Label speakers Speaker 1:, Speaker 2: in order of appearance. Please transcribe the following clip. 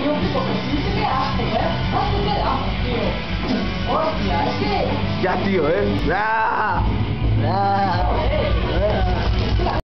Speaker 1: Io dico che si dice che acqua, ma che acqua, Dio? Oddio, che...
Speaker 2: Ya, tío, ¿eh? ¡Ah!